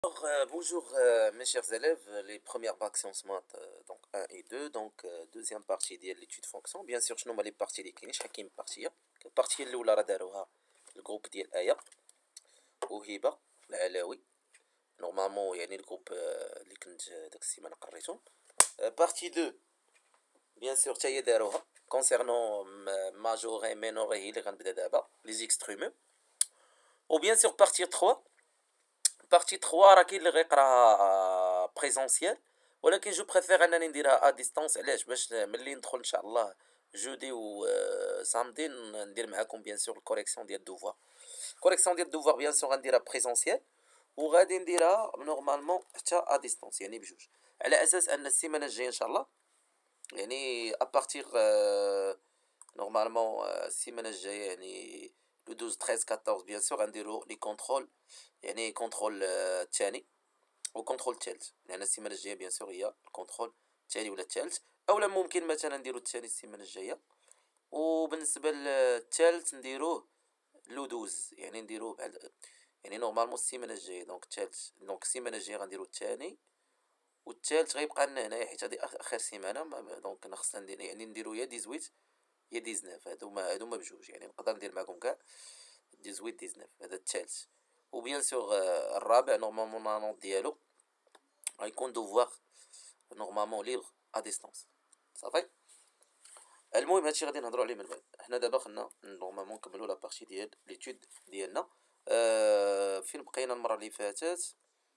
Bonjour mes chers élèves, les premières bacs sciences maths donc 1 et 2 donc deuxième partie ديال l'étude fonction bien sûr شنو هما لي بارتي اللي كاينين شحال كاين بارتيه البارتيه الاولى راه داروها الجروب ديال ايا وهبه العلاوي نورمالمون يعني الجروب اللي كنت داك السيمانه قريتهم بارتي 2 bien sûr حتى هي داروها concernant ماجوري مينوري هي اللي غنبدا دابا لي زيكستريمو و bien sûr بارتي 3 بارتي 3 راه كاين اللي غيقراها بريزونسيال ولكن جو بريفير انني نديرها ا ديستانس علاش باش ملي ندخل ان شاء الله جودي و سامدي ندير معاكم بيان سور الكوريكسيون ديال الدوفوار كوريكسيون ديال الدوفوار بيان سور غنديرها بريزونسيال وغادي نديرها نورمالمون حتى ا ديستانس يعني بجوج على اساس ان السيمانه الجايه ان شاء الله يعني ابارتيغ نورمالمون السيمانه الجايه يعني لو 12 13 14 بيان سور غنديرو لي كونترول يعني كونترول الثاني وكونترول الثالث لان السيمانه الجايه بيان سور هي الكونترول الثاني ولا الثالث اولا ممكن مثلا نديرو الثاني السيمانه الجايه وبالنسبه للثالث نديروه لو 12 يعني نديروه بحال يعني نورمالمون السيمانه الجايه دونك الثالث دونك السيمانه الجايه غنديرو الثاني والثالث غيبقى لنا هنايا حيت هادي اخر سيمانه دونك انا خصنا ندير يعني نديرو يا 18 يا 19 هادوما بجوج يعني نقدر ندير معاكم كاع 18 19 هذا الثالث وبيان سور الرابع نورمالمون لا نوت ديالو غيكون دوفوار نورمالمون ليغ ا ديستانس صافي المهم هادشي غادي نهضروا عليه من بعد حنا دابا خلنا نورمالمون نكملوا لا بارتي ديال ليتود ديالنا فين بقينا المره اللي فاتت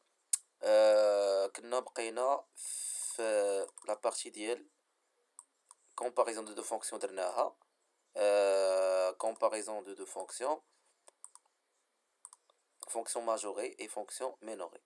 كنا بقينا في لا بارتي ديال comparaison de deux fonctions درناها comparaison de deux fonctions fonction majorée et fonction minorée.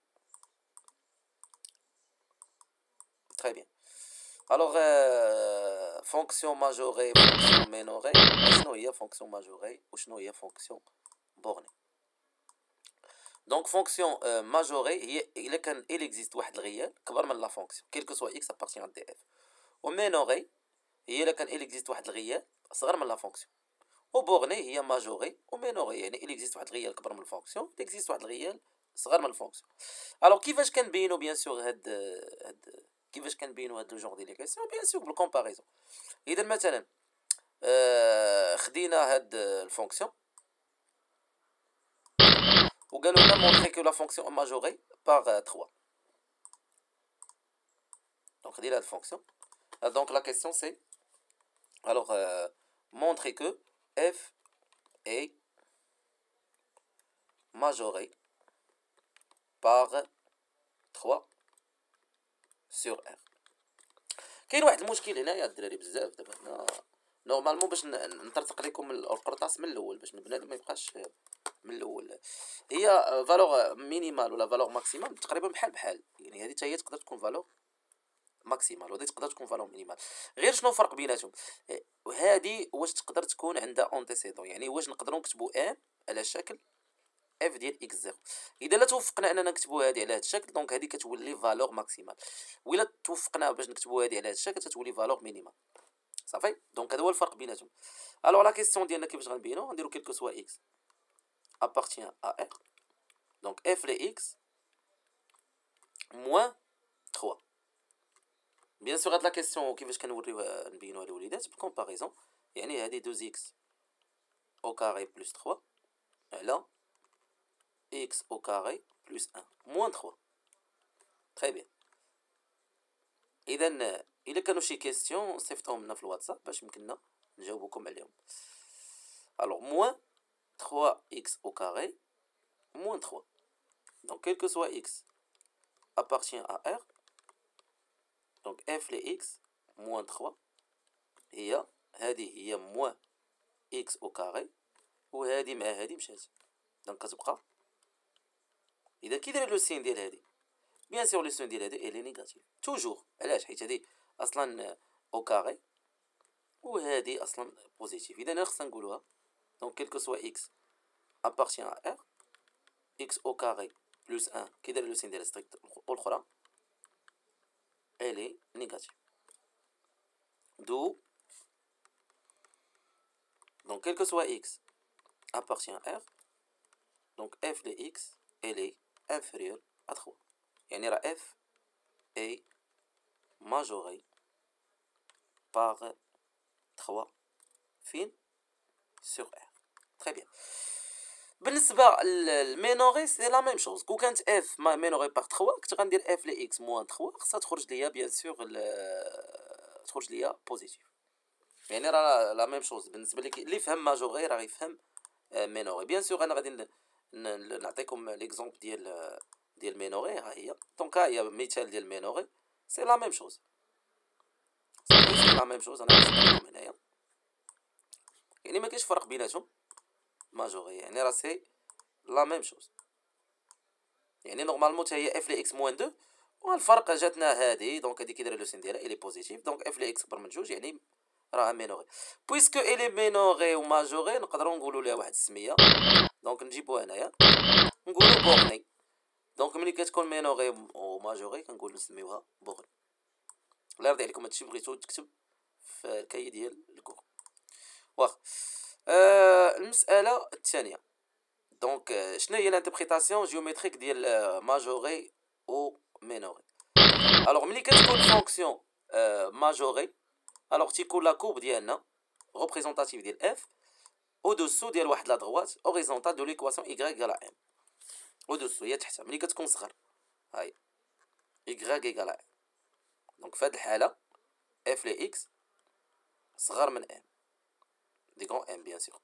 Très bien. Alors, fonction majorée, fonction minorée, شنو هي fonction majorée وشنو هي fonction bornée. Donc, fonction majorée هي إلا كان il existe واحد الغيال كبر من لا fonction quel que soit x appartient à df. و minorée هي إلا كان il existe واحد الغيال صغر من لا fonction. و bornée هي majorée و minorée يعني il existe واحد الغيال كبر من الفونكسيون il existe واحد الغيال صغر من الفونكسيون. Alors كيفاش كنبينو بيان سور هاد كيفاش كنبينو هاد لو جونغ ديال لي كيسيون بيان سور بالكومباريزون. اذا مثلا خدينا هاد الفونكسيون وقالوا لنا مونطري كو لا فونكسيون ماجوري باغ 3 دونك خدينا هاد الفونكسيون دونك لا كيسيون سي alors montrer que f est majoré par 3 sur r. كاين واحد المشكل هنايا الدراري بزاف دابا هنا نورمالمون باش نطرطق لكم القرطاس من الاول باش بنادم ما يبقاش من الاول هي فالور مينيمال ولا فالور ماكسيمال تقريبا بحال يعني هذه حتى هي تقدر تكون فالور ماكسيمال وهذه تقدر تكون فالور مينيمال غير شنو الفرق بيناتهم وهذه واش تقدر تكون عندها اونتيسيدون يعني واش نقدروا نكتبوا ان على شكل اف ديال اكس 0 اذا لا توفقنا اننا نكتبوا هذه على هذا الشكل دونك هذه كتولي فالور ماكسيمال ولا توفقنا باش نكتبوا هذه على هذا الشكل تتولي فالور مينيمال صافي دونك هذا هو الفرق بيناتهم. الوغ لا كيسيون ديالنا كيفاش غنبينو غنديرو كيلكو سوا اكس appartient à R donc f les x moins 3 bien sûr هاد لا كيسيون كيفاش كنوريوها نبينوها للوليدات بالكومباريزون يعني هادي 2 x au carré plus 3 على x au carré plus 1 moins 3 très bien. اذا الا كانوا شي كيسيون صيفطوهم لنا في الواتساب باش يمكننا نجاوبكم عليهم. alors moins 3x au carré moins 3 donc quel que soit x appartient à R donc f les x moins 3 هذه هي moins x au carré وهذه مع هذه مشات دونك كتبقى اذا كي داير لو سين ديال هذه بيان سور لو سين ديال هذه الي نيجاتيف توجور علاش حيت هذه اصلا او كاري وهذه اصلا بوزيتيف اذا خصنا نقولوها دونك كيل كو سوا x appartient à R x au carré plus 1 كي داير لو سين ديال ستريكت الاخرى elle est négative. D'où, donc quel que soit x appartient à R, donc f de x, elle est inférieure ا 3 يعني راه اف اي ماجوري باغ 3 فين سور ار. تري بيان. بالنسبه للمينوري سي لا ميم شوز. كون كانت اف مينوري باغ 3 كنت غندير اف لي اكس موان 3 خاصها تخرج ليا بيان سور تخرج ليا بوزيتيف. يعني راه لا ميم شوز بالنسبه لي اللي فهم ماجوري راه يفهم مينوري. بيان سور انا غادي نعطيكم ليكزومبل ديال مينوري. ها هي دونك ها هي مثال ديال مينوري سي لا ميم شوز. سي لا ميم شوز. انا غنشوف هنايا يعني ما كاينش فرق بيناتهم ماجوري يعني راه سي لا ميم شوز. يعني نورمالمون حتى هي اف لي اكس موان 2 والفرق جاتنا هادي دونك هادي كيدير لو سين ديالها الي بوزيتيف دونك اف لي اكس اكبر من جوج يعني راه مينوري. بويسكو الي مينوري وماجوري نقدروا نقولوا ليها واحد السميه دونك نجيبوها هنايا نقولوا بورني. دونك ملي كتكون مينوري وماجوري كنقولوا نسميوها بورني. الله يرضي عليكم هادشي بغيتو تكتب في الكاي ديال الكور واخا. المساله الثانيه دونك شنو هي الانتربريتاسيون جيومتريك ديال ماجوري و مينوري. الوغ ملي كتكون فونكسيون ماجوري الوغ تيكون لا كورب ديالنا ريبريزونطاتيف ديال اف او دوسو ديال واحد لا دروات اوريزونتال دو ليكواسيون y ايكال ام. او دوسو هي تحتها ملي كتكون صغر هاي y ايكال ام. دونك في هاد الحاله اف لي اكس صغر من ام دي كون ام بيان سور.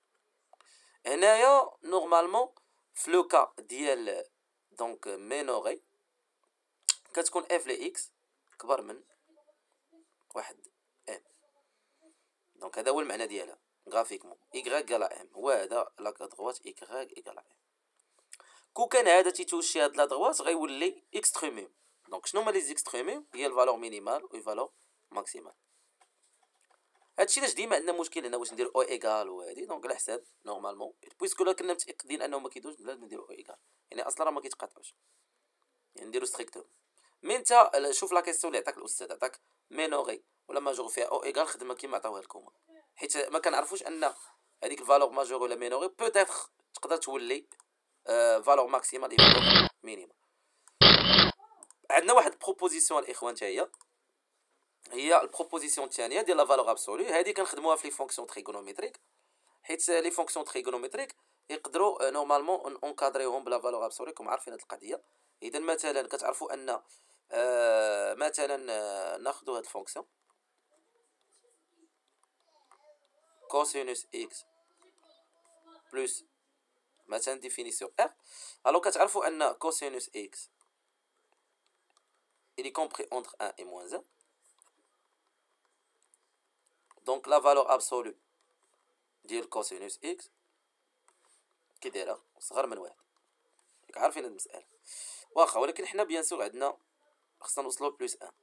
هنايا نورمالمون في لو كا ديال دونك مينوري كتكون اف لي اكس كبر من واحد ام. دونك هذا هو المعنى ديالها غرافيكمون y ايكال ام هو هذا لا دروات y ايكال ام. كون كان هذا تيتوشي هاد لا دروات غيولي اكستريميم. دونك شنو هما لي زيكستريميم هي الفالور مينيمال و الفالور ماكسيمال. هادشي علاش ديما عندنا مشكل هنا واش ندير او ايكال وهادي دونك على حساب نورمالمون بويسكو لا كنا متاكدين انهم ما كيدوز بلا نديرو او ايكال يعني اصلا راه ما كيتقاطعوش يعني نديرو ستريكتوم. مي انت شوف لا كيسيون اللي عطاك الاستاذ عطاك مينوري ولا ماجور فيها او ايكال خدمه كيما عطاوها لكم حيت ما كنعرفوش ان هذيك الفالور ماجور ولا مينوري بوتيتر تقدر تولي فالور ماكسيمال اي فالور مينيمال. عندنا واحد بروبوزيسيون الاخوان حتى هي البروبوزيسيون الثانيه ديال لا فالور ابسولو. هذه كنخدموها في لي فونكسيون تريغونوميتريك حيت لي فونكسيون تريغونوميتريك يقدروا نورمالمون اونكادريوهم بلا فالور ابسولو كما عارفين هذه القضيه. اذا مثلا كتعرفوا ان مثلا ناخذوا هذه الفونكسيون كوسينوس اكس بلس مثلا ديفينيسيون ار. الو كتعرفوا ان كوسينوس اكس il est compris entre 1 et moins 1. Donc la valeur absolue ديال كوسينوس اكس كي دايره صغر من واحد. ياك عارفين هاد المساله واخا ولكن حنا بيان سور عندنا خصنا نوصلو بلس 1.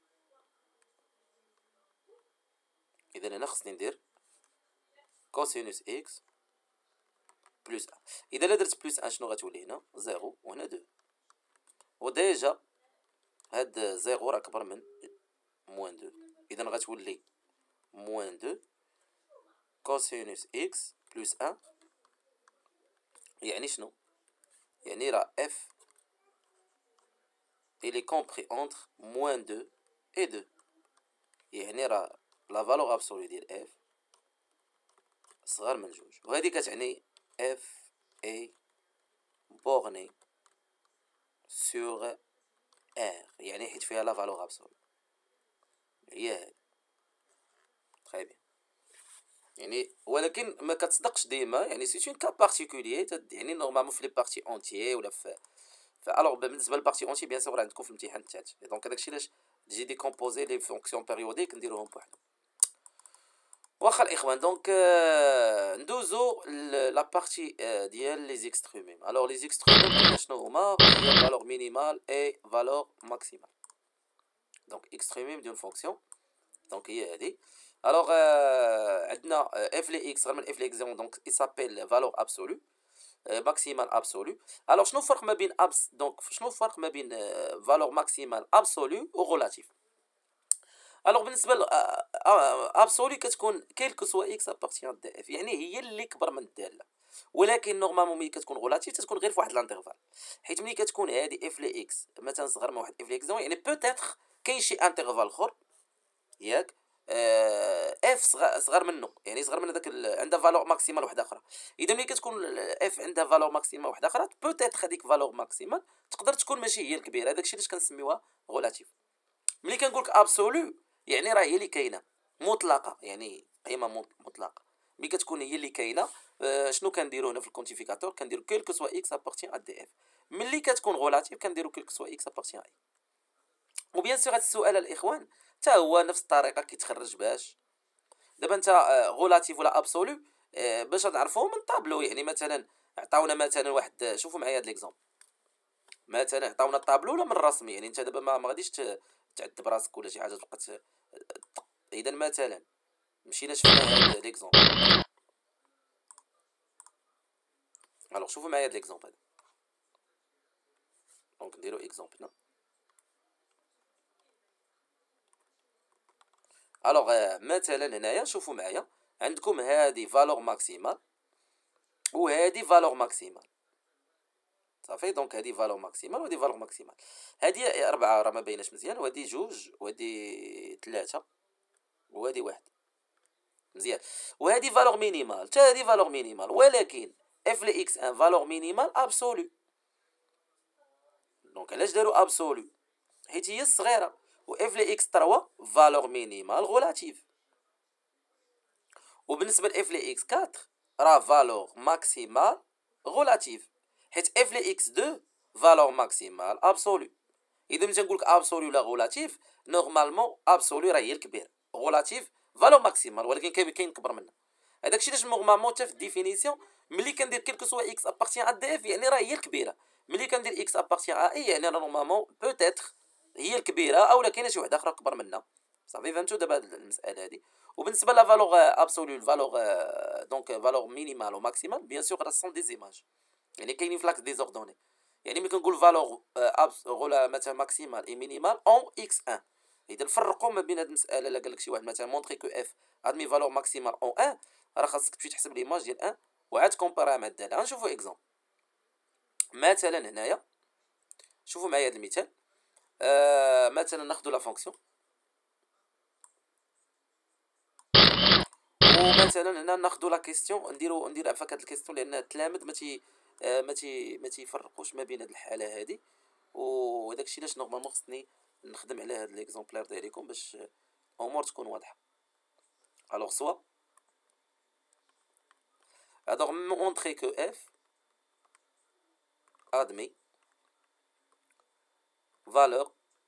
اذا انا خصني ندير كوسينوس اكس بلس 1. اذا لا درت بلس 1 شنو غتولي هنا 0 وهنا 2 وديجا هاد 0 راه كبر من موان 2 اذا غتولي موان 2 كوسينوس اكس بلس 1 يعني شنو يعني راه اف il est compris entre moins 2 et 2 يعني راه لا فالور ابسولو ديال اف صغر من جوج وهذه كتعني اف اي بورني سور ار يعني حيت فيها لا فالور ابسولو هي هذه. تري بيان يعني ولكن ما كتصدقش ديما يعني سي اون كا بارتيكولير يعني نورمالمون في لي بارتي اونتيي ولا في الوغ بالنسبه للبارتي اونتي بيان سور عندكم في الامتحان التالت دونك هداكشي علاش تجي ديكومبوزي لي فونكسيون بيريوديك نديروهم بوحدهم. واخا الاخوان دونك ندوزو لا بارتي ديال لي زيكستريميم. الوغ لي زيكستريميم شنو هما هي فالور مينيمال اي فالور ماكسيمال. دونك اكستريميم ديال فونكسيون دونك هي هذه. الوغ عندنا اف لي اكس غير من اف لي اكس زيرو دونك اي سابيل فالور ابسولو ماكسيمال ابسولو. الوغ شنو الفرق ما بين دونك شنو الفرق ما بين فالور ماكسيمال ابسولو و ريلاتيف. الوغ بالنسبه ل ابسولو كتكون كيلكو سوا اكس ابارتيان دي اف يعني هي اللي كبر من الداله ولكن نورمالمون ملي كتكون غولاتيف تتكون غير في واحد لانترفال، حيت ملي كتكون هادي اف لي اكس مثلا صغر من واحد اف لي اكس يعني بوتيتر كاين شي انترفال اخر ياك اف صغر منه، يعني صغر من هذاك عندها فالور ماكسيمال واحده اخرى. اذا ملي كتكون اف عندها فالور ماكسيمال واحده اخرى بوتيتر هذيك فالور ماكسيمال تقدر تكون ماشي هي الكبيره، هذاك الشيء علاش كنسميوها غولاتيف. ملي كنقول لك ابسولو يعني راه هي اللي كاينه مطلقه، يعني قيمه مطلقه ملي كتكون هي اللي كاينه. شنو كنديرو هنا في الكونتيفيكاتور؟ كنديرو كيلكو سوا اكس ابارتيان ا دي اف. ملي كتكون غولاتيف كنديرو كيلكو سوا اكس ابارتيان اي. وبيان سور هذا السؤال الاخوان حتى هو نفس الطريقه كيتخرج باش دابا انت غولاتيف ولا ابسولو باش نعرفوه من طابلو. يعني مثلا عطاونا مثلا واحد، شوفوا معايا هذا ليكزامبل، مثلا عطاونا الطابلو ولا من الرسم. يعني انت دابا ما غاديش تعذب راسك ولا شي حاجه تبقى اذا مثلا مشينا شفنا هذا ليكزامبل. الوغ شوفوا معايا هذا ليكزامبل هذا، دونك نديرو اكزامبل. الوغ مثلا هنايا شوفوا معايا عندكم هذه فالور ماكسيمال وهذه فالور ماكسيمال صافي. دونك هذه فالور ماكسيمال وهذه فالور ماكسيمال، هذه 4 راه ما بايناش مزيان، وهذه 2 وهذه 3 وهذه 1 مزيان، وهذه فالور مينيمال حتى هذه فالور مينيمال. ولكن اف لي اكس ان فالور مينيمال ابسولو. دونك علاش داروا ابسولو؟ حيت هي الصغيره. و اف لي اكس 3 فالور مينيمال غولاتيف. وبالنسبه ل اف لي اكس 4 راه فالور ماكسيمال غولاتيف، حيت اف لي اكس 2 فالور ماكسيمال ابسولو. اذا ملي تنقول لك ابسولو ولا غولاتيف نورمالمون ابسولو راه هي الكبير، غولاتيف فالور ماكسيمال ولكن كاين كبر منها. هذاك الشيء علاش نورمالمون حتى في الديفينيسيون ملي كندير كيلكو سوا اكس ابارتيان ا دي اف يعني راه هي الكبيره، ملي كندير اكس ابارتيان ا اي يعني نورمالمون بوتيتر هي الكبيره اولا كاينه شي وحده اخرى كبر منها. صافي فهمتوا دابا هاد المساله هذه. وبالنسبه لا فالور ابسولو الفالور دونك فالور مينيمال و ماكسيمال بيان سور راه سون دي زيماج، يعني كاينين فلاكس ديزوردوني. يعني ملي كنقول فالور غولا مثلا ماكسيمال اي مينيمال اون اكس 1. اذا نفرقوا ما بين هاد المساله. الا قال لك شي واحد مثلا مونطري كو اف ادمي فالور ماكسيمال اون 1 راه خاصك تمشي تحسب ليماج ديال 1 وعاد كومباريها مع الداله. غنشوفوا اكزومبل مثلا هنايا. شوفوا معايا هذا المثال. مثلا ناخذ لا فونكسيون ومثلا هنا ناخذ لا كيستيون ندير عفاك هاد الكيستيون لان التلاميذ ما تيفرقوش ما بين هاد الحاله هادي. وداك الشيء علاش نورمالمون خصني نخدم على هاد ليكزومبلير ديالكم باش الامور تكون واضحه. الوغ سوا alors montrer que f admet valeur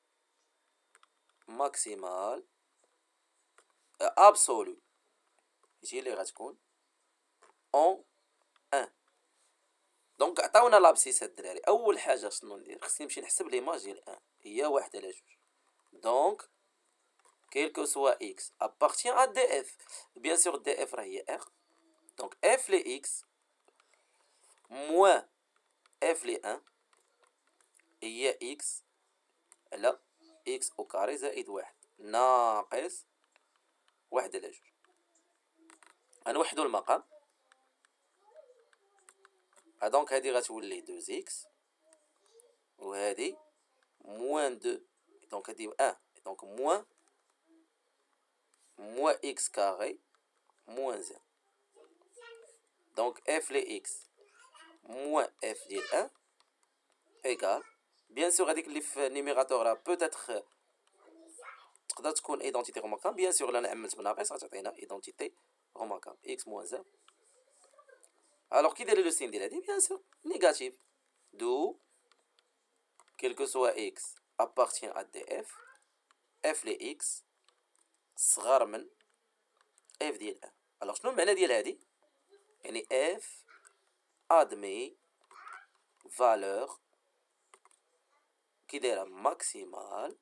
maximale absolue هي اللي غتكون اون 1. دونك عطاونا لابسيس هاد الدراري. اول حاجه شنو ندير؟ خصني نمشي نحسب ليماج ديال 1 هي 1 على 2. دونك كيلكو سوا اكس ابارتيان ا دي اف. بيان سور دي اف راه هي ار. دونك اف لي اكس موان اف لي 1 هي اكس على اكس او كاري زائد 1 ناقص 1 على 2. غنوحدو المقام. دونك هادي غتولي 2 اكس وهادي موان 2. دونك هادي 1 دونك موان اكس كاري موان 0. دونك اف لي اكس موان اف ديال 1 ايكال بيان سور هذيك اللي في النيميراتور راه بوتيتر تقدر تكون ايدونتيتي روماركابل. بيان سور الا عملت بناقص غتعطينا ايدونتيتي روماركابل اكس موان 0. الوغ كي داير لو سين ديال هادي بيان سور نيجاتيف دو كيلكو سوا اكس ابارتيان ا دي اف اف لي اكس صغار من اف ديال 1. الوغ شنو المعنى ديال هادي؟ يعني اف ادمي فالور كي دايره ماكسيمال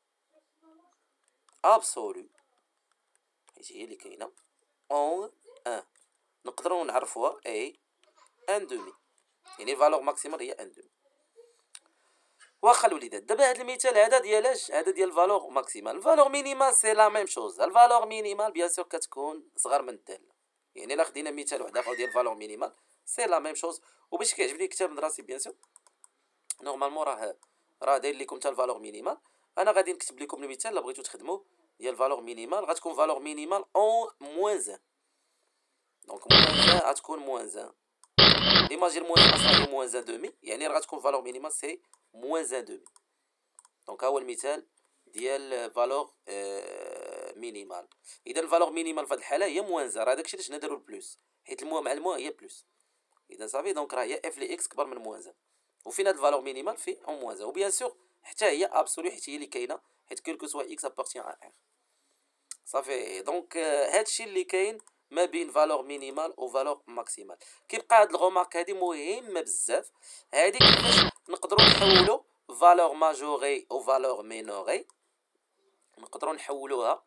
ابسولو حيت هي اللي كاينه اون 1. نقدروا نعرفوها اي ان دومي، يعني فالور ماكسيمال هي ان دومي. واخا الوليدات دابا هذا المثال هذا ديالاش؟ هذا ديال فالور ماكسيمال. الفالور مينيمال سي لا ميم شوز. الفالور مينيمال بيان سور كتكون صغر من الداله. يعني الا خدينا مثال واحد اخر ديال فالور مينيمال سي لا ميم شوز. وباش كيعجبني الكتاب من راسي بيان سور نورمالمون راه داير لكم حتى الفالور مينيمال. انا غادي نكتب لكم المثال الا بغيتو تخدموه ديال الفالور مينيمال. غتكون فالور مينيمال اون موان 1. دونك موان 1 غتكون موان 1. ايماجين موان 1 اصلا هي موان 1 دومي، يعني راه غتكون فالور مينيمال سي موان 1 دومي. دونك ها هو المثال ديال فالور مينيمال. اذا الفالور مينيمال في هذه الحاله هي موان 1. راه داكشي علاش هنا داروا البلوس، حيت الموان مع الموان هي بلوس. اذا صافي دونك راه هي اف لي اكس كبر من موان 1. وفين هاد الفالور مينيمال في اون موان 1. وبيان سور حتى هي ابسولو حيت هي اللي كاينه، حيت كلكو سوا اكس ابارتيان ا ار. صافي دونك هادشي اللي كاين ما بين فالور مينيمال و فالور ماكسيمال. كيبقى هاد الغومارك هادي مهمه بزاف، هادي كيفاش نقدروا نحولوا فالور ماجوري او فالور مينوري، نقدروا نحولوها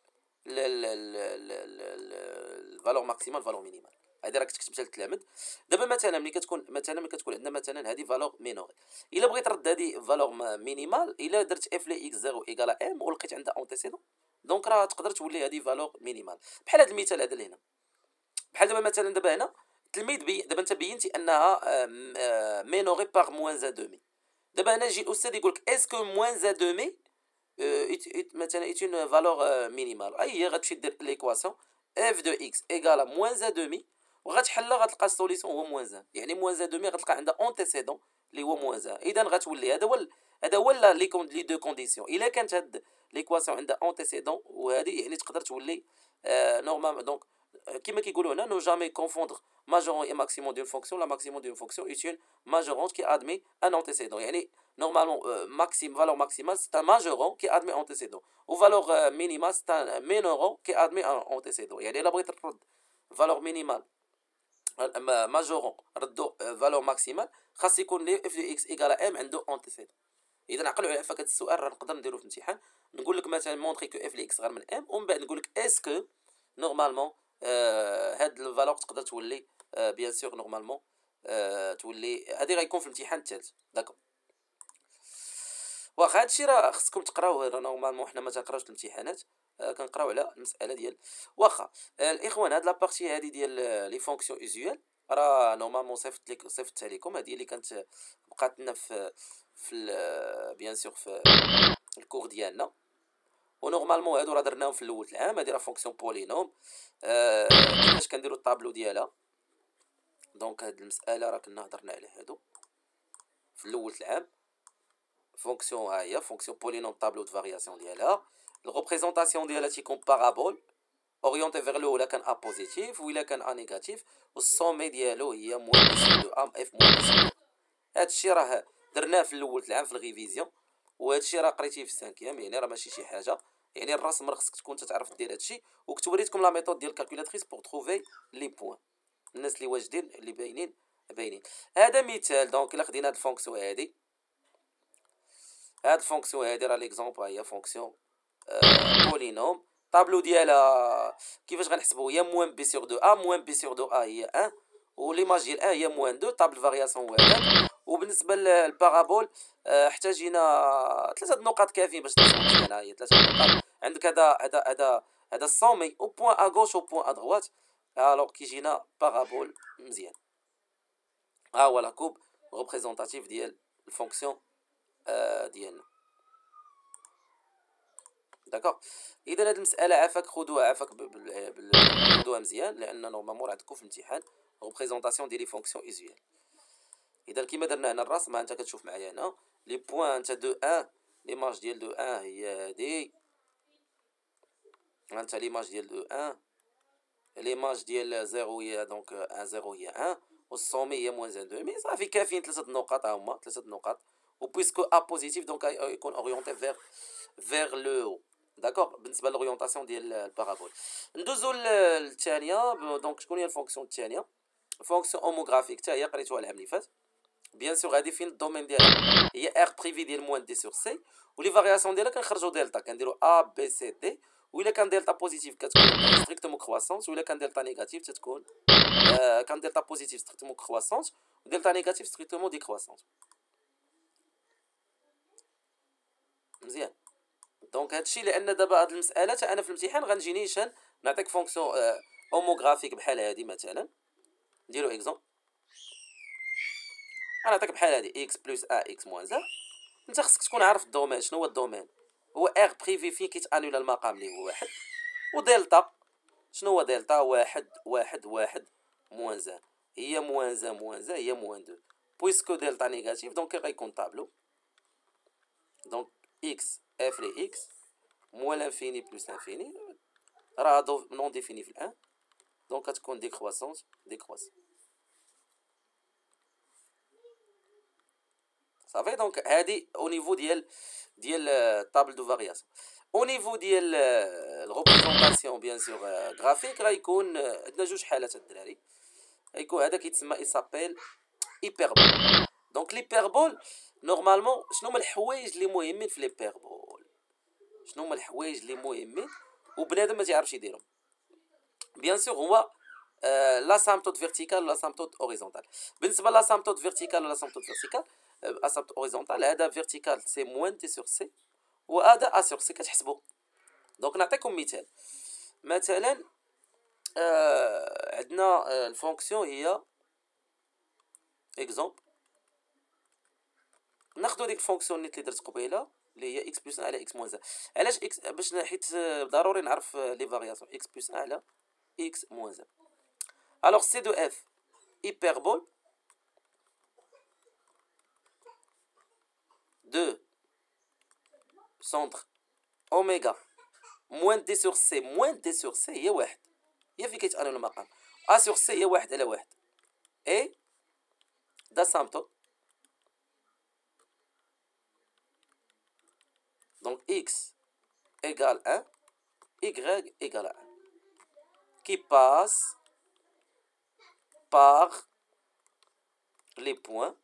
الفالور ماكسيمال فالور مينيمال. هذه راك كتكتبها للتلاميذ. دابا مثلا ملي كتكون عندنا مثلا هذه فالور مينوري، الا بغيت ترد هذه فالور مينيمال، الا درت اف لي اكس 0 ايكال ام ولقيت عندها اونتيسيدون، دونك راه تقدر تولي هذه فالور مينيمال. بحال هذا المثال هذا اللي هنا، بحال دابا مثلا دابا هنا التلميذ دابا انت بينتي انها مينوري باغ موان 1 دومي. دابا هنا يجي الاستاذ يقول لك اسكو موان 1 دومي مثلا ايت اون فالور مينيمال. اي هي غتمشي دير ليكواسيون اف دو اكس ايكال موان 1 دومي، وغتحلها غتلقى السوليسيون هو موان 1. يعني موان 1 دومي غتلقى عندها اونتيسيدون اللي هو موان 1. اذا غتولي هذا هو لي دو كونديسيون. الا كانت هاد ليكواسيون عندها اونتيسيدون وهذه يعني تقدر تولي نورمال. دونك كما كيقولوا هنا نو جامي كونفوندر ماجورون اي ماكسيموم دون فونكسيون. لا ماكسيموم دون فونكسيون ايت اون ماجورون كي ادمي ان انتيسيدون. يعني normalement valeur maximale c'est un majorant qui admet antécédent ou valeur minimale c'est un minorant qui admet un antécédent. يعني الا بغيت ترد valeur minimale majorant ردو valeur maximale خاص يكون لي اف دي اكس ايكال ام عنده انتيسيدون. اذا عقلوا على فك هذا السؤال راه نقدر نديرو في الامتحان، نقول لك مثلا مونطري كو اف لي اكس غير من ام، ومن بعد نقول لك اسكو نورمالمون هاد الفالور تقدر تولي بيان سور نورمالمون تولي. هادي غيكون في الامتحان الثالث. داكوغ واخا هادشي راه خصكم تقراوه. راه نورمالمون حنا ما تنقراوش الامتحانات، كنقراو على المساله ديال واخا الاخوان. هاد لابارتي هادي ديال لي فونكسيون اوزيوال راه نورمالمون صيفطتها لكم. هادي اللي كانت بقات لنا في بيان سور في الكور ديالنا. ونورمالمون هادو راه درناهم في الاول العام. هادي راه فونكسيون بولينوم كيفاش كنديروا الطابلو ديالها. دونك هاد المساله راه كنا هضرنا على هادو في الاول العام. فونكسيون ها هي فونكسيون بولينوم طابلو دو فارياسيون ديالها. الريبريزونطاسيون ديالها تيكون بارابول اورينتي فيغ لو ولا كان ا بوزيتيف ولا كان ا نيجاتيف، والسومي ديالو هي موان بي دو ام اف موان بي. هادشي راه درناه في الاول العام في الريفيزيون، وهادشي راه قريتيه في السانكيام. يعني راه ماشي شي حاجه، يعني الرسم راه خصك تكون تعرف دير هادشي. وكنت وريتكم لا ميثود ديال الكالكولاتريس بور تروفي لي بوين. الناس اللي واجدين اللي باينين هذا مثال. دونك الا خدينا هاد الفونكسيون هادي، هاد الفونكسيون هادي راه ليكزومبل هي فونكسيون بولينوم. طابلو ديالها كيفاش غنحسبوا؟ هي موان بي سور دو ا. موان بي سور دو ا هي 1 وليماج ديال ا هي موان 2. طابل فارياسيون هو هذاك. وبالنسبه للبارابول احتاجينا 3 نقاط كافيين باش نحسبوا مزيان. هي 3 نقاط. عندك هذا السومي او بوين ا غوش او بوين ا دروات. الوغ كيجينا بارابول مزيان. ها هو لا كوب ريبريزونطاتيف ديال الفونكسيون ديالنا. داكوغ. اذا هاد المساله عافاك خذوها خذوها مزيان، لان نورمالمون عندكم في الامتحان ريبريزونطاسيون ديال لي فونكسيون ايزيال. اذا كيما درنا هنا الرسم، انت كتشوف معايا هنا لي بوين انت دو 1. ليماج ديال دو 1 هي هادي. انت ليماج ديال دو 1. ليماج ديال 0 هي دونك 1 0 هي 1. والسومي هي موان 2. صافي كافيين 3 نقاط. هما 3 نقاط. و بويسكو ا بوزيتيف دونك يكون اورينتي فيغ لو. داكوغ. بالنسبه للورينتاسيون ديال البارابول ندوزو للثانيه. دونك شكون هي الفونكسيون الثانيه؟ فونكسيون اوموغرافيك حتى هي قريتوها العام اللي فات. بيان سور هادي فين الدومين ديالها؟ هي ار بريفي ديال موان دي سور سي، ولي فارياسيون ديالها كنخرجوا دلتا، كنديروا ا بي سي دي. وإلا كان دلتا بوزيتيف كتكون ستريكتومون كرواسونس، وإلا كان دلتا نيجاتيف تتكون كان دلتا بوزيتيف ستريكتومون كرواسونس، ودلتا نيجاتيف ستريكتومون ديكرواسونس. مزيان. دونك هادشي لان دابا هاد المساله انا في الامتحان غنجي نيشان نعطيك فونكسيون اوموغرافيك بحال هادي مثلا. نديرو اكزومبل. انا نعطيك بحال هادي اكس بلس ا اكس موان زا. انت خصك تكون عارف الدومين. شنو هو الدومين؟ هو ار بريفي فين كيتانولا المقام اللي هو واحد، ودلتا شنو هو دلتا؟ واحد واحد واحد موان زان، هي موان زان موان زان هي موان دو. بويسكو دلتا نيجاتيف دونك غيكون طابلو. دونك اكس افري اكس موان لانفيني بلس لانفيني راه نون ديفيني في الان، دونك غتكون ديكرواسونس ديكرواسون. صافي. دونك هادي او نيفو ديال طابل دو فارياسيون. او نيفو ديال الريبريزونطاسيون بيان سور غرافيك غيكون عندنا جوج حالات الدراري. غيكون هذا كيتسمى يسابيل هيبربول. دونك ليبربول نورمالمون شنو هما الحوايج اللي مهمين في ليبربول؟ شنو هما الحوايج اللي مهمين وبنادم ما تيعرفش يديرهم؟ بيان سور هو لاسامبتوت فيرتيكال ولا لاسامبتوت اوريزونتال. بالنسبه لاسامبتوت فيرتيكال ولا لاسامبتوت فيرتيكال اسامبتوت اوريزونتال، هذا فيرتيكال سي موان تي سور سي، وهذا ا سور سي كتحسبوا. دونك نعطيكم مثال. مثلا عندنا الفونكسيون هي اكزومبل. ناخذ ديك الفونكسيون اللي درت قبيله اللي هي اكس بلس على اكس موان زان. علاش اكس؟ باش حيت ضروري نعرف لي فارياسيون. اكس بلس على اكس موان زان. الوغ سي دو اف هيبربول دو سونتر اوميغا موان دي سور سي. موان دي سور سي هي واحد، هي فين كيتأنون المقام. ا سور سي هي واحد على واحد. اي دا سامتو دونك اكس égal 1, y égale à 1, qui passe par les points.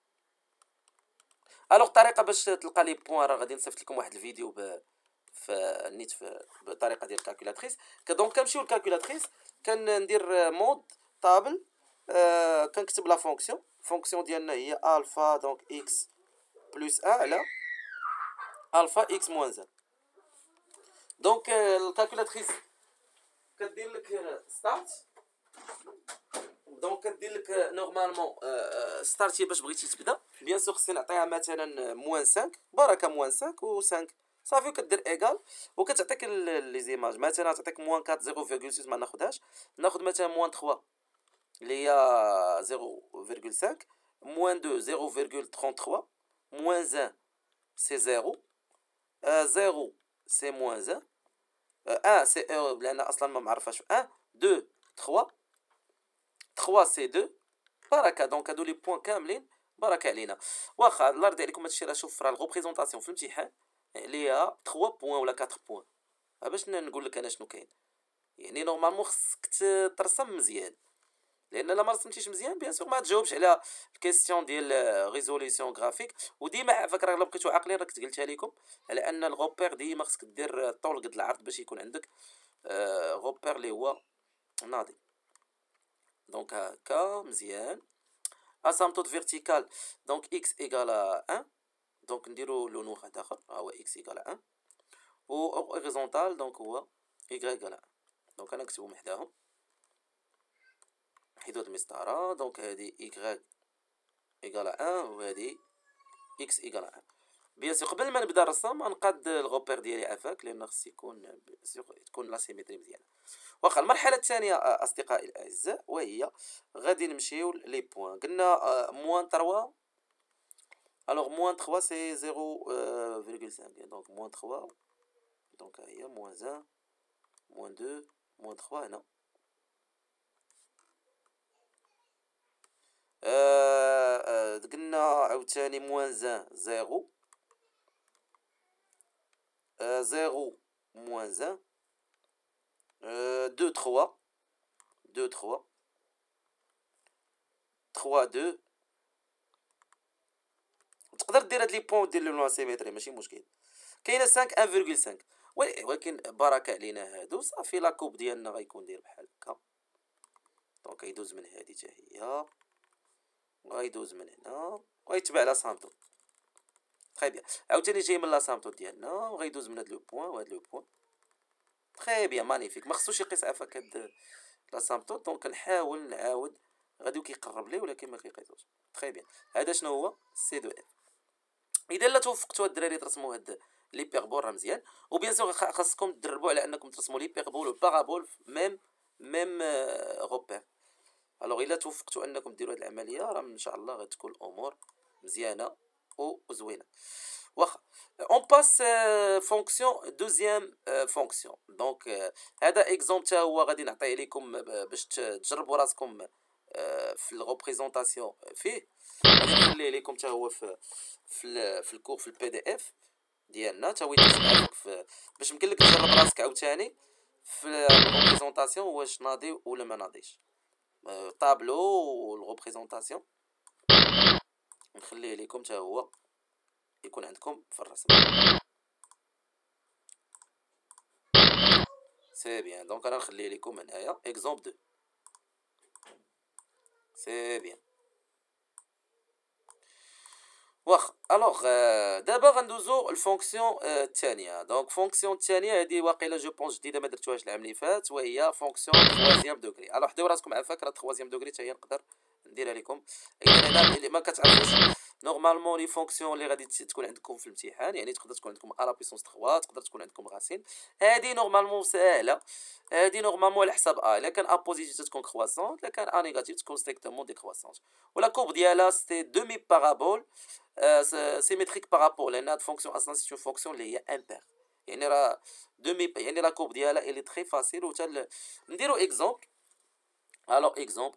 الوغ الطريقه باش تلقى لي بوين راه غادي نصيفط لكم واحد الفيديو في النيت بطريقه ديال الكالكولاتريس. دونك كنمشيو للكالكولاتريس، كندير مود طابل، كنكتب لا فونكسيون ديالنا هي الفا دونك اكس بلس 1 على الفا اكس موان زان. دونك الكالكولاتريس كدير لك ستارت. دونك كدير لك نورمالمون ستارت هي باش بغيتي تبدا. بيان سور خصني نعطيها مثلا موان 5 بركه موان 5 و 5 صافي، كدير ايغال وكتعطيك لي زيماج. مثلا تعطيك موان 4 0.6 ما ناخذهاش، ناخذ مثلا موان 3 اللي هي 0.5، موان 2 0.33، موان 1 سي 0، 0 سي موان 1، 1 سي لان اصلا ما معرفاش 1 2 3 3 سي 2 بركه. دونك هادو لي بوين كاملين بركه علينا. واخا الله يرضي عليكم هادشي راه شوف راه الريبريزونطاسيون في الامتحان اللي هي 3 بوين ولا 4 بوين. باش نقول لك انا شنو كاين، يعني نورمالمون خصك ترسم مزيان، لان الا ما رسمتيش مزيان بيان سور ما تجاوبش على الكيستيون ديال ريزوليسيون غرافيك. وديما فاكر الا بقيتو عاقلين راك قلتها لكم على ان الغوبير ديما خصك دير الطول قد العرض باش يكون عندك غوبير اللي هو ناضي. دونك هكا مزيان. اسامبتوت فيرتيكال دونك اكس ايغال 1، دونك نديرو لونو واحد اخر هو اكس ايغال 1، و هوريزونتال دونك هو y ايغال 1. دونك انا نكتبهم وحداهم حدود المسطره. دونك هادي y ايغال 1 وهادي x ايغال 1. بيان سور قبل ما نبدا الرسم غنقاد الغوبير ديالي عافاك لان خص يكون تكون لا سيميتري مزيانه. واخا المرحله الثانيه اصدقائي الاعزاء وهي غادي نمشيو لي بوين. قلنا موان 3. الوغ موان 3 سي 0.5 دونك موان 3 دونك هي موان 1 موان 2 موان 3 هنا. قلنا عاوتاني موان 1 0 0 موان 1 2 3 2 3 3 2. تقدر دير هاد لي بوين ودير لهم سيميتري ماشي مشكل. كاينه 5 1.5 ولكن بركه علينا هادو صافي. لا كوب ديالنا غيكون داير بحال هكا. دونك يدوز من هادي حتى هي وغيدوز من هنا ويتبع لا سامبتو. تري بيان. عاوتاني جاي من لا سامبتو ديالنا وغيدوز من هاد لو بوين وهاد لو بوين. تري بيان مانيفيك. ما خصوش يقيس عفاك هاد لا سامبتو. دونك نحاول نعاود غادي كيقرب ليه ولكن ما كيلقيتوش. تري بيان. هذا شنو هو سي دو اف. اذا لا توفقتوا الدراري ترسموا هاد ليبيربول راه مزيان. وبيان سور خاصكم تدربوا على انكم ترسموا ليبيربول والبارابول ميم غوبير. الوغ الا توفقتوا انكم ديروا هاد العمليه راه ان شاء الله غتكون الامور مزيانه وزوينه. واخا اون باس فونكسيون دوزيام فونكسيون. دونك هذا اكزومبل حتى هو غادي نعطيه لكم باش تجربوا راسكم في الريبريزونطاسيون فيه. غادي نخليه لكم حتى هو في الكور في البي دي اف ديالنا حتى هو يتسمع في باش يمكن لك تجرب راسك عاوتاني في الريبريزونطاسيون واش ناضي ولا ما ناضيش. طابلو والريبريزونطاسيون نخليه لكم حتى هو يكون عندكم في الرسم. سي بيان. دونك انا نخليه لكم هنايا اكزومبل 2. سي بيان. واخا الوغ دابا غندوزو الفونكسيون الثانيه. دونك فونكسيون الثانيه هذه واقيلا جو بونس جديده ما درتوهاش العام اللي فات، وهي فونكسيون خوازيام دوغري. الوغ حداو راسكم عافاك راه خوازيام دوغري حتى هي نقدر نديرها لكم. اذا هنا اللي ما كتعرفوش نورمالمون لي فونكسيون اللي غادي تكون عندكم في الامتحان، يعني تقدر تكون عندكم ا لا بيسونس 3، تقدر تكون عندكم غاسين. هذه نورمالمون ساهله. هذه نورمالمون على حساب ا. الا كان ا بوزيتيف تكون كرواسون، الا كان ا نيجاتيف تكون ستريكتومون ديكرواسونس. ولا كورب ديالها سيتي دومي بارابول سيميتريك بارابول، لان هاد فونكسيون اصلا سي اون فونكسيون اللي هي امبير. يعني راه دومي، يعني لا كورب ديالها الي تري فاسيل. وتا نديرو اكزومبل. الو اكزومبل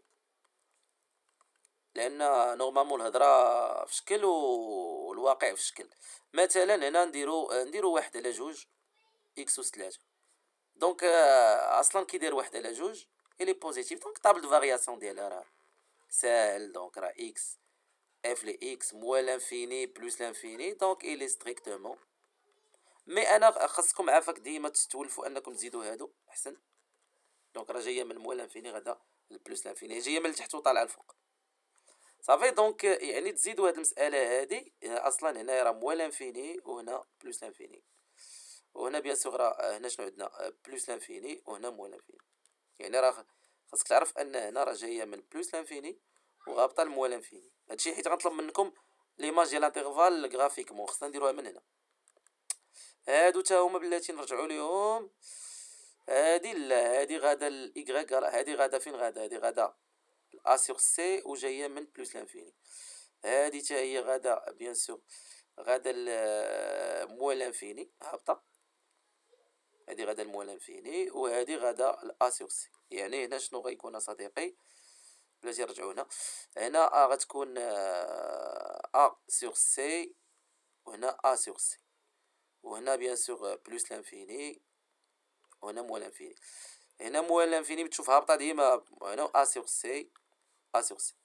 لان نورمالمون الهضره في شكل والواقع في شكل. مثلا هنا نديرو 1/2 اكس اس 3. دونك اصلا كي داير 1/2 الي بوزيتيف. دونك طابل دو فارياسيون ديالها راه ساهل. دونك راه اكس اف لي اكس موال لانفيني بلس لانفيني. دونك الي ستريكتومون. مي انا خاصكم عافاك ديما تتولفوا انكم تزيدوا هادو احسن. دونك راه جايه من موال لانفيني غدا البلس لانفيني، جايه من التحت وطالعه الفوق. صافي. دونك يعني تزيدوا هاد المساله هادي. اصلا هنا راه موال لانفيني وهنا بلس لانفيني، وهنا بيان سور راه هنا شنو عندنا بلس لانفيني وهنا موال لانفيني. يعني راه خاصك تعرف ان هنا راه جايه من بلس لانفيني وغابطه لموال لانفيني. هادشي حيت غنطلب منكم ليماج ديال الانترفال غرافيكمون خصنا نديروها من هنا. هادو تا هما بلاتي نرجعوا ليهم. هادي لا، هادي غادا الايكغيك، هادي غادا فين غادا؟ هادي غادا ا سور سي وجايه من بلس لانفيني. هادي تا هي غادا بيان سور غادا موال لانفيني هابطه. هادي غادا الموال لانفيني وهادي غادا ا سور سي. يعني هنا شنو غيكون صديقي؟ بلاتي نرجعوا هنا غتكون ا سور سي وهنا ا سور سي وهنا بيان سور بلس لانفيني وهنا موال لانفيني. هنا موال لانفيني بتشوف هابطه ديما هنا ا سور سي ا سور سي.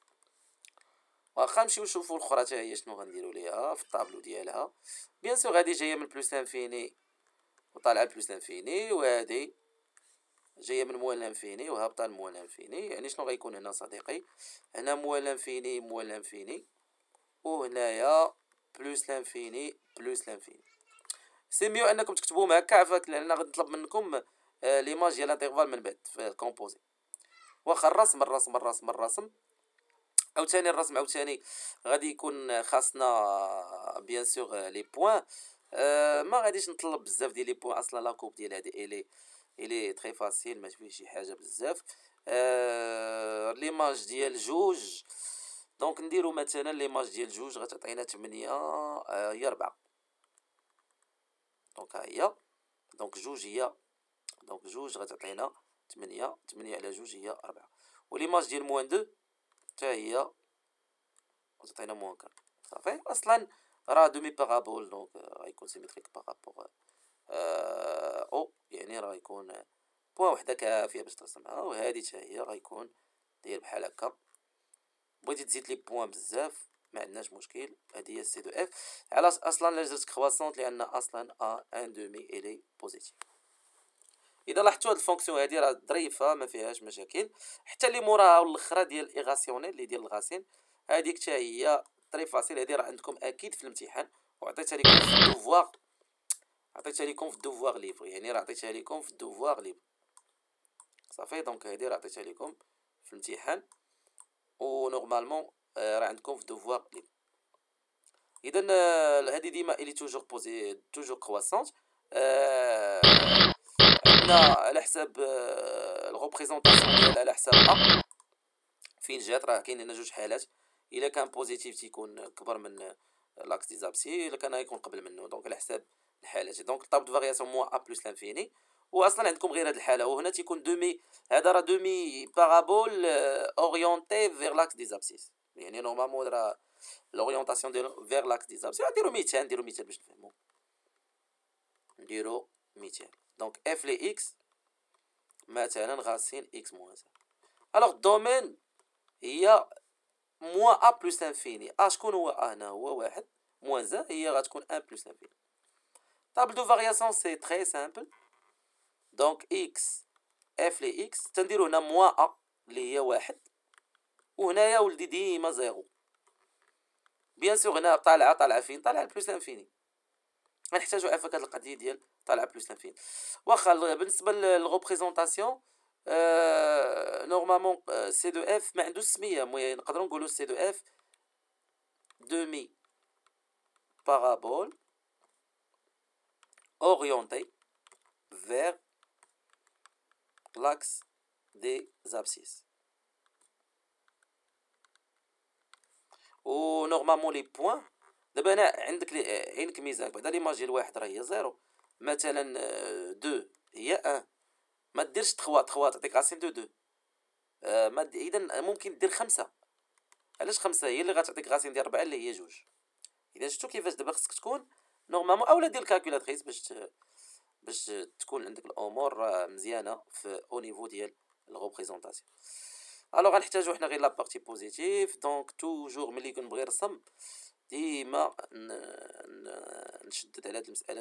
واخا نمشيو نشوفو الاخرى حتى هي شنو غنديرو ليها في الطابلو ديالها. بيان سور غادي جايه من بلس لانفيني وطالعه بلس لانفيني، وهادي جايه من موال لانفيني وهابطه لموال لانفيني. يعني شنو غيكون هنا صديقي؟ هنا موال لانفيني موال لانفيني وهنايا بلس لانفيني بلس لانفيني. سي ميو انكم تكتبوهم هكا عافاك، لان غادي نطلب منكم ليماج ديال الانترفال من بعد في الكومبوزي. واخا الرسم عاوتاني الرسم عاوتاني غادي يكون خاصنا بيان سور لي بوين. ما غاديش نطلب بزاف ديال لي بوين. اصلا لا كوب ديال هادي الي تري فاسيل ما فيه شي حاجه بزاف. ليماج ديال جوج. دونك نديرو مثلا ليماج ديال جوج غتعطينا 8 هي 4. دونك ها هي. دونك جوج هي، دونك جوج غتعطينا 8 على جوج هي 4. وليماج ديال موان 2 حتى هي غتعطينا موان 4. صافي. اصلا راه دومي بارابول. دونك غيكون سيميتريك بارابور او، يعني راه يكون بوان وحده كافيه باش ترسمها. وهذه حتى هي غيكون داير بحال هكا. بغيتي تزيد لي بوان بزاف ما عندناش مشكل. هذه هي سي دو اف. علاش اصلا لا درت كرواسونت؟ لان اصلا ا ان دومي الي بوزيتيف. اذا لاحظتوا هاد الفونكسيون هادي راه ظريفه ما فيهاش مشاكل. حتى اللي موراها والاخرى ديال ايغاسيونيل اللي ديال الغاسين هذيك حتى هي طري فاسيل. هادي راه عندكم اكيد في الامتحان وعطيتها لكم في الدوفوار. عطيتها لكم في الدوفوار ليفر، يعني راه عطيتها لكم في الدوفوار ليفر. صافي. دونك هادي راه عطيتها لكم في الامتحان و نورمالمون راه عندكم في دوفوار ليبر. اذا هذه ديما الي توجور بوزي توجور كرواسونت. عندنا على حساب الريبريزونطاسيون ديالها على حساب ا فين جات، راه كاين لنا جوج حالات. الا كان بوزيتيف تيكون كبر من لاكس دي زابسي، الا كان يكون قبل منه، دونك على حساب الحالات. دونك طاب دو فارياسيون موان ا بلس لانفيني. واصلا عندكم غير هاد الحاله، وهنا تيكون دومي. هذا راه دومي بارابول اورينتي فيغ لاكس دي زابسيس، يعني نورمالمون راه لورينتاسيون ديالو فيغ لاكس دي زابسيس. نديرو 200، نديرو 200 باش نفهمو، نديرو 200. دونك اف لي اكس مثلا غاسين اكس موان 1. الوغ الدومين هي موان ا بلس انفيني. شكون هو هنا؟ هو واحد. موان زان هي غتكون ان بلس انفيني. طابل دو فارياسيون سي تري سامبل. دونك اكس اف لي اكس تنديرو هنا موان ا اللي هي واحد، وهنايا ولدي ديما زيرو. بيان سور هنا طالعه فين؟ طالعه بلس انفيني. غنحتاجو عافاك هاد القضيه ديال طالعه بلس انفيني. واخا بالنسبه للغوبريزونطاسيون نورمالمون سي دو اف ما عندوش سميه، نقدروا نقولوا سي دو اف demi parabole orientée vers l'axe des abscisses. و نورمالمون لي بوين دابا هنا عندك عينك ميزان بعدا ليماج ديال واحد راه هي زيرو، مثلا دو هي ان. ما ديرش تخوا تعطيك راسين دو دو. اذا ممكن دير خمسة. علاش خمسة؟ هي اللي غتعطيك راسين ديال 4 اللي هي جوج. اذا شفتو كيفاش دابا خصك تكون نورمالمون، اولا دير الكالكولاتريس باش تكون عندك الامور مزيانه في او نيفو ديال الريبريزونطاسيون. الوغ غنحتاجو حنا غير لا بارتي بوزيتيف. دونك توجور ملي كنبغي نرسم ديما نشدد على هاد المساله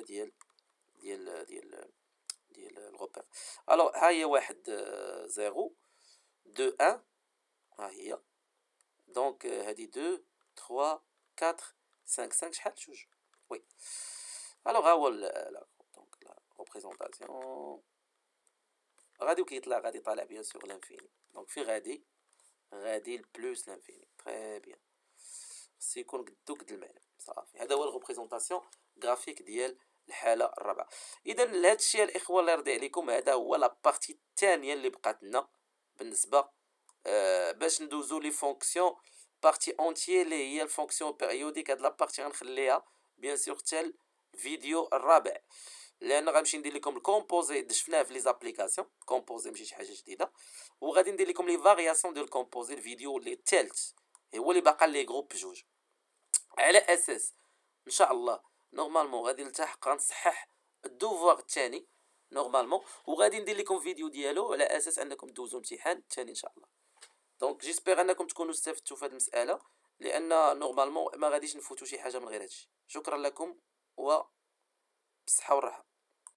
ديال الغوبير. الوغ ها هي واحد زيرو دو ان، ها هي. دونك هادي دو تخوا كاتر خمسة شحال؟ جوج. وي. الوغ ها هو دونك لا ريبريزونطاسيون. غادي وكيطلع غادي طالع بيان سور لانفيني. دونك في غادي البلوس لانفيني. تري بيان، خصو يكون قد المعنى. صافي، هذا هو الريبريزونطاسيون غرافيك ديال الحاله الرابعه. اذا لهذا الشيء الاخوه الله يرضي عليكم، هذا هو لا بارتي الثانيه اللي بقات لنا بالنسبه باش ندوزو لي فونكسيون بارتي اونتيي اللي هي الفونكسيون بيريوديك. هاد لا بارتي غنخليها بيان سور حتى الفيديو الرابع، لان غنمشي ندير لكم الكومبوزي شفناه في لي زابليكاسيون. كومبوزي ماشي شي حاجه جديده، وغادي ندير لكم لي فارياسيون ديال الكومبوزي الفيديو اللي الثالث هو اللي باقا لي جروب بجوج. على اساس ان شاء الله نورمالمون غادي نلتحق غنصحح الدوفوار الثاني نورمالمون، وغادي ندير لكم فيديو ديالو على اساس انكم دوزوا امتحان الثاني ان شاء الله. دونك جيسبيغ انكم تكونوا استفدتوا في هذه المساله، لان نورمالمون ما غاديش نفوتوا شي حاجه من غير هادشي. شكرا لكم و بالصحه والراحه.